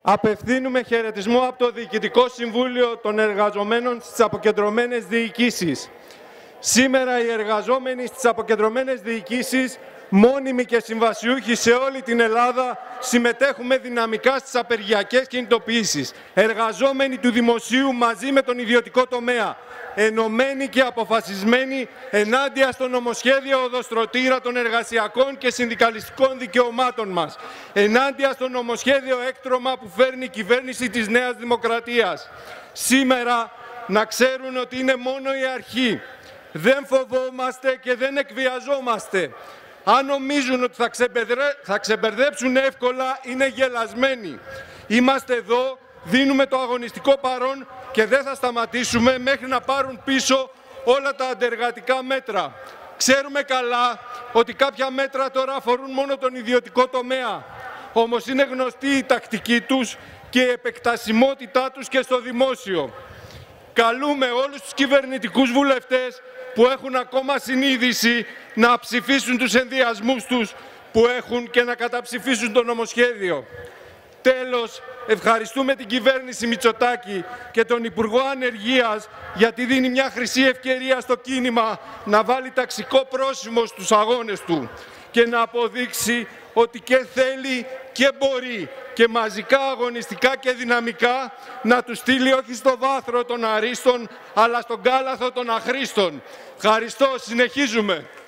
Απευθύνουμε χαιρετισμό από το Διοικητικό Συμβούλιο των Εργαζομένων στις αποκεντρωμένες διοικήσεις. Σήμερα οι εργαζόμενοι στις αποκεντρωμένες διοικήσεις, μόνιμοι και συμβασιούχοι σε όλη την Ελλάδα, συμμετέχουμε δυναμικά στις απεργιακές κινητοποιήσεις. Εργαζόμενοι του δημοσίου μαζί με τον ιδιωτικό τομέα, ενωμένοι και αποφασισμένοι ενάντια στο νομοσχέδιο οδοστρωτήρα των εργασιακών και συνδικαλιστικών δικαιωμάτων μας, ενάντια στο νομοσχέδιο έκτρωμα που φέρνει η κυβέρνηση της Νέας Δημοκρατίας. Σήμερα να ξέρουν ότι είναι μόνο η αρχή. Δεν φοβόμαστε και δεν εκβιαζόμαστε. Αν νομίζουν ότι θα ξεμπερδέψουν εύκολα, είναι γελασμένοι. Είμαστε εδώ, δίνουμε το αγωνιστικό παρόν και δεν θα σταματήσουμε μέχρι να πάρουν πίσω όλα τα αντεργατικά μέτρα. Ξέρουμε καλά ότι κάποια μέτρα τώρα αφορούν μόνο τον ιδιωτικό τομέα. Όμως είναι γνωστή η τακτική τους και η επεκτασιμότητά τους και στο δημόσιο. Καλούμε όλους τους κυβερνητικούς βουλευτές που έχουν ακόμα συνείδηση να ψηφίσουν τους ενδιασμούς τους που έχουν και να καταψηφίσουν το νομοσχέδιο. Τέλος, ευχαριστούμε την κυβέρνηση Μητσοτάκη και τον Υπουργό Ανεργίας γιατί δίνει μια χρυσή ευκαιρία στο κίνημα να βάλει ταξικό πρόσημο στους αγώνες του και να αποδείξει ότι και θέλει και μπορεί και μαζικά, αγωνιστικά και δυναμικά να του στείλει όχι στο βάθρο των αρίστων αλλά στον κάλαθο των αχρήστων. Ευχαριστώ, συνεχίζουμε.